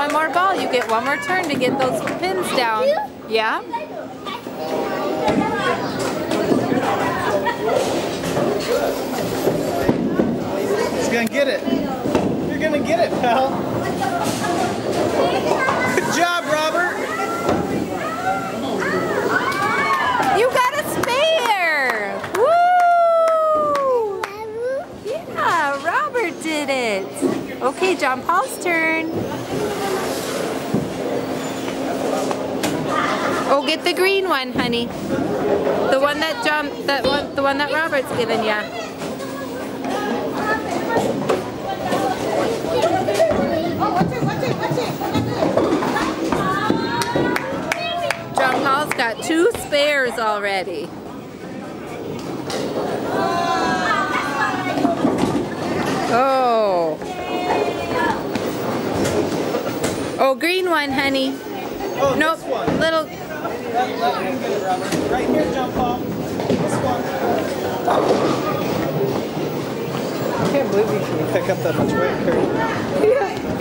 one more ball. You get one more turn to get those pins down. Yeah? He's gonna get it. You're gonna get it, pal. Good job, Robert. You got a spare! Woo! Yeah, Robert did it. Okay, John Paul's turn. Oh, get the green one, honey. The one that the one that Robert's given ya. John Paul's got 2 spares already. Oh. Oh, green one, honey. Oh, nope, this one. Little. Let him get it, Robert. Right here, John Paul. This one. I can't believe you can pick up that much weight, Kurt. Yeah.